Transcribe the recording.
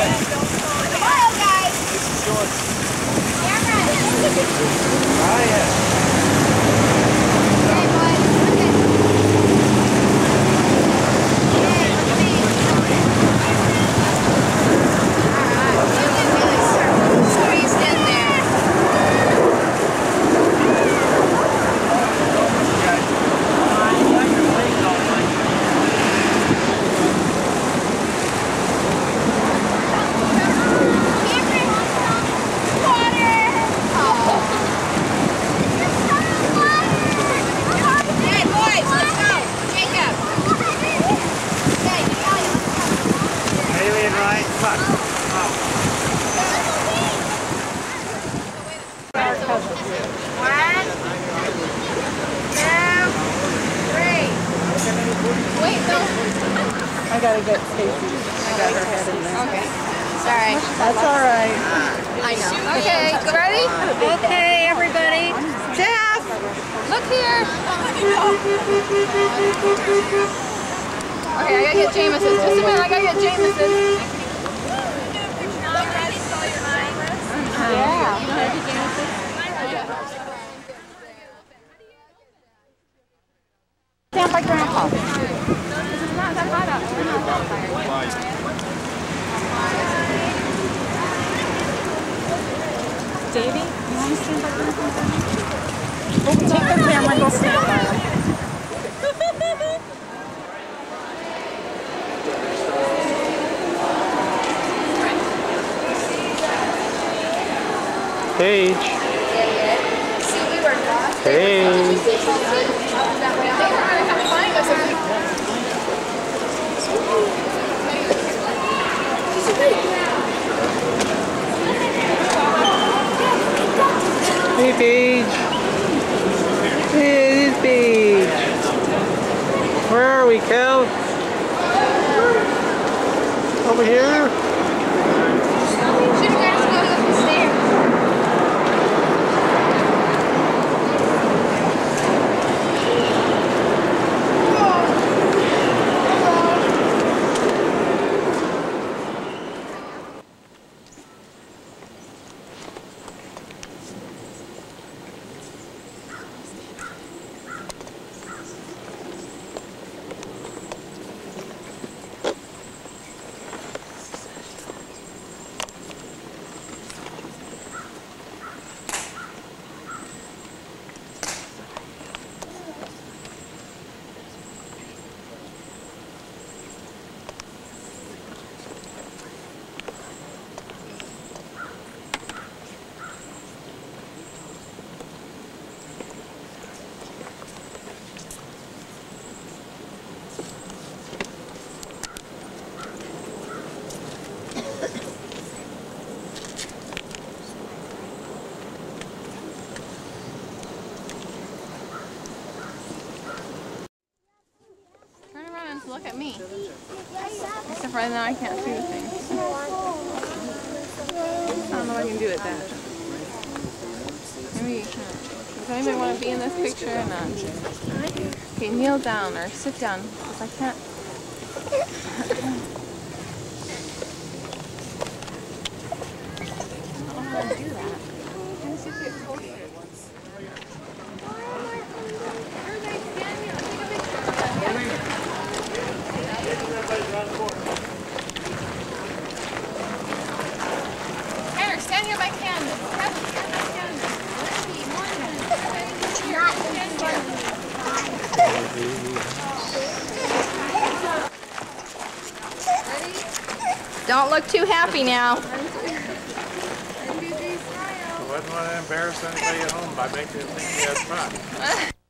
Tomorrow, guys. This is yours. Camera. Oh, yeah. I gotta get Stacy. I got her head in there. Okay. Sorry. That's all right. I know. Okay, ready? Okay, everybody. Jeff, look here. Okay, I gotta get James's. Just a minute, I gotta get James's. Yeah. Stand by Grandpa. It's not that hot out. We're not on fire. Davey, you want to stand by Grandpa? Oh, take the camera and go stand by him. Paige. Hey. Hey, Paige. Hey, it is Paige. Where are we, Kel? Over here? Look at me. Except right now I can't see the thing. I don't know what I can do with that. Maybe, does anybody want to be in this picture or not? Okay, kneel down or sit down because I can't. I don't know how to do that. I'm going to see if it's closer. Tanner, stand here by canvas. Stand by canvas. Ready? Don't look too happy now. I wouldn't want to embarrass anybody at home by making them think you had fun.